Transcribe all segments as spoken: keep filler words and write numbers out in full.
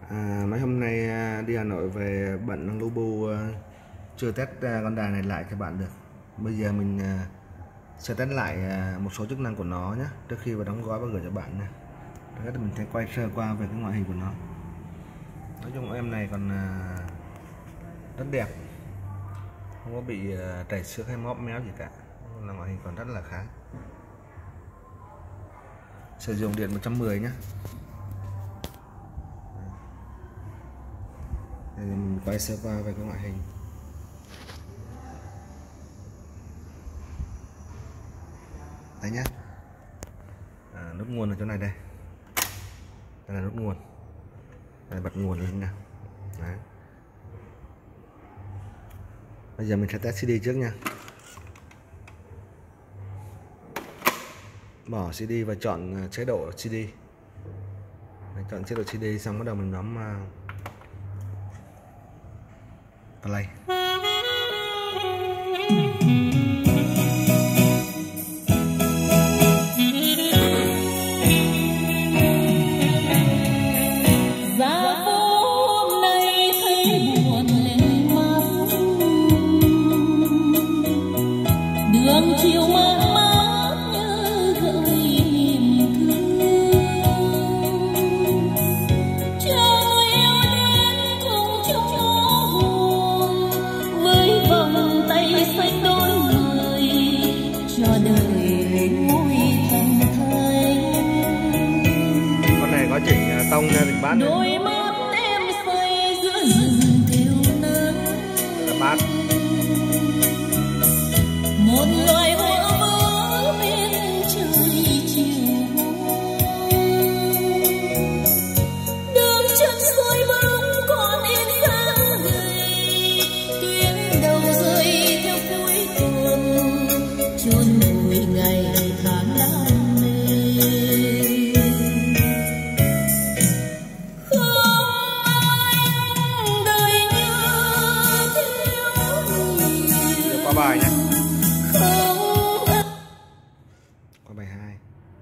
À, mấy hôm nay đi Hà Nội về bận năng lu bu, chưa test con đài này lại cho bạn được. Bây giờ mình sẽ test lại một số chức năng của nó nhé, trước khi vào đóng gói và gửi cho bạn nha. Đó thì mình sẽ quay sơ qua về cái ngoại hình của nó. Nói chung em này còn rất đẹp, không có bị trầy xước hay móp méo gì cả, là ngoại hình còn rất là khá. Sử dụng điện một trăm mười nhé. Thì mình quay sơ qua về cái ngoại hình. Đấy nhá. À, nút nguồn ở chỗ này đây. Đây là nút nguồn. Đây, bật nguồn lên nào. Đấy. Bây giờ mình sẽ test xê đê trước nha. Bỏ xê đê và chọn chế độ xê đê. Đấy, chọn chế độ xê đê xong bắt đầu mình bấm play. Con này có chỉnh tông ra được bát đôi mắt em xoay giữa rừng thiếu nắng bát một loài hoa vỡ bên trời chiều đường chân xuôi bóng còn in sáng gầy tuyến đầu rơi theo cuối tuần chôn vùi ngày tháng đam mê. Qua bài nhé. Qua bài hai.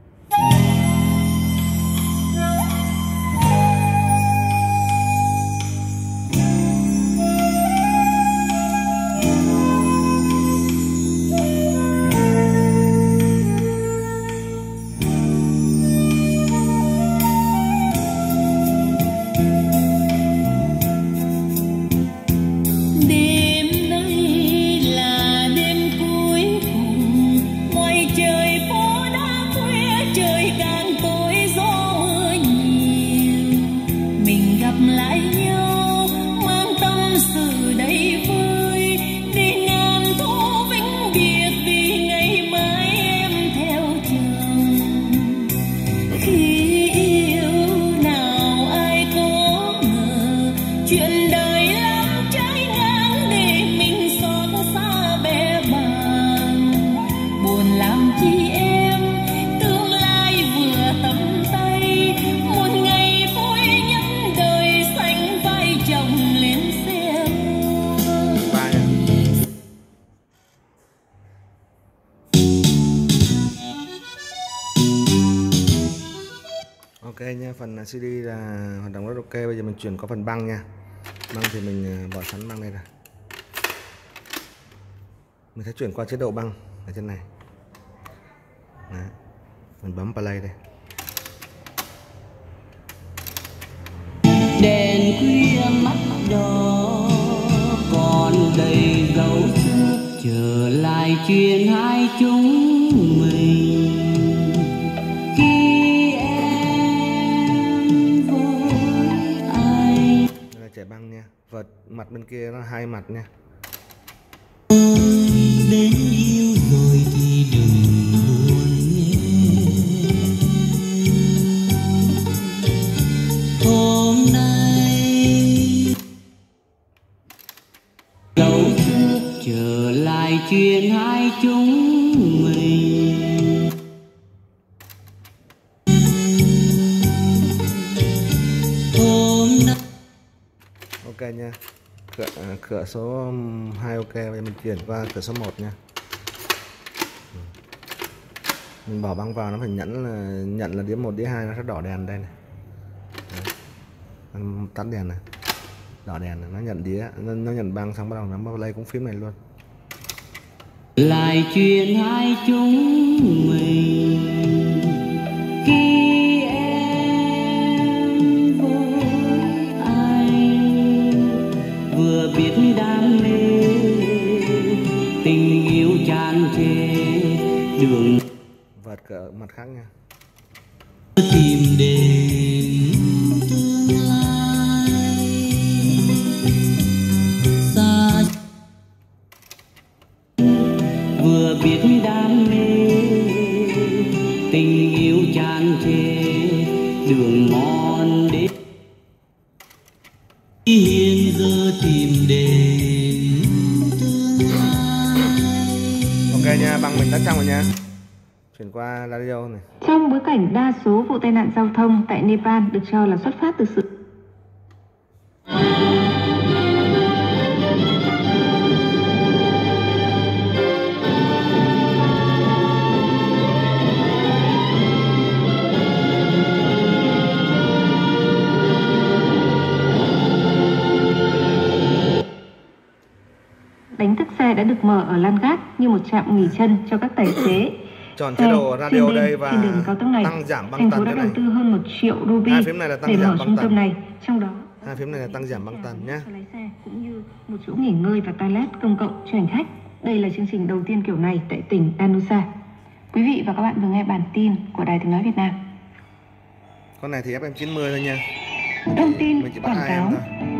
Ok nha, phần xê đê là hoạt động rất ok. Bây giờ mình chuyển qua phần băng nha. Băng thì mình bỏ sẵn băng đây rồi. Mình sẽ chuyển qua chế độ băng ở trên này. Đấy. Mình bấm play đây. Đèn khuya mắt đỏ còn đầy dấu xưa trở lại chuyện hai chúng mình. Chạy băng nha, vật mặt bên kia nó hai mặt nha. Đến yêu rồi thì đừng buồn nhé. Hôm nay dấu xưa trở lại chuyện hai chúng mình. Hôm nay ok nha. Cửa, cửa số hai ok. Bây giờ mình chuyển qua cửa số một nha. Mình bỏ băng vào nó phải nhẫn là nhận là đĩa một đĩa hai, nó sẽ đỏ đèn đây này. Đấy. tắt đèn này, đỏ đèn này, nó nhận đĩa, nó, nó nhận băng xong bắt đầu nó play cũng phím này luôn. Lại chuyện hai chúng mình khi em với anh vừa biết đam mê tình yêu tràn trề đường vợt cỡ mặt khác nha. Tìm đến tương lai xa vừa biết đam mê tình yêu tràn trề đường mòn đến hiện giờ tìm đến tương lai. Ok nha, bằng mình tắt xong rồi nha. Chuyển qua radio này. Trong bối cảnh đa số vụ tai nạn giao thông tại Nepal được cho là xuất phát từ sự đánh thức xe đã được mở ở Lan Gác như một trạm nghỉ chân cho các tài xế. Chọn chế độ radio đây và này, tăng giảm băng thành tần phố đã thế đầu này. tư hơn một triệu ruby Hai phím này là tăng để giảm mở băng trung tần. tâm này, trong đó Hai phím này là tăng giảm băng tần nhé. lái xe cũng như một chỗ nghỉ ngơi và toilet công cộng cho hành khách. Đây là chương trình đầu tiên kiểu này tại tỉnh Danusa. Quý vị và các bạn vừa nghe bản tin của Đài Tiếng nói Việt Nam. Con này thì ép em chín mươi thôi nha. Thông tin Mình chỉ bắt quảng hai em cáo. thôi.